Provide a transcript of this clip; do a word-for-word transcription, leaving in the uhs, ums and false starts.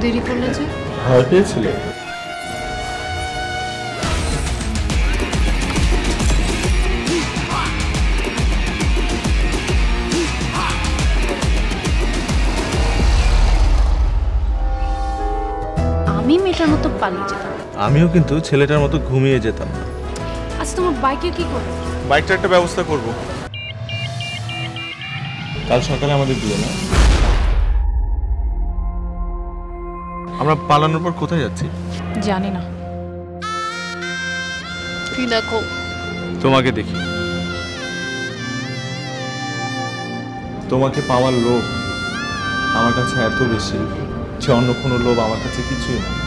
দেরি করলে যে? ভয় পেয়েছিলে? আমি মেয়েটার মতো পালিয়ে যেতাম। আমিও কিন্তু ছেলেটার মতো ঘুমিয়ে যেতাম না। আচ্ছা তোমার বাইকে কি করবে? বাইকটা একটা ব্যবস্থা করব। কাল সকালে আমাদের বিয়ে না? আমরা পালানোর পর কোথায় যাচ্ছি? জানি না। কি দেখো? তোমাকে দেখি। তোমাকে পাওয়ার লোভ আমার কাছে এত বেশি যে অন্য কোনো লোভ আমার কাছে কিছুই না।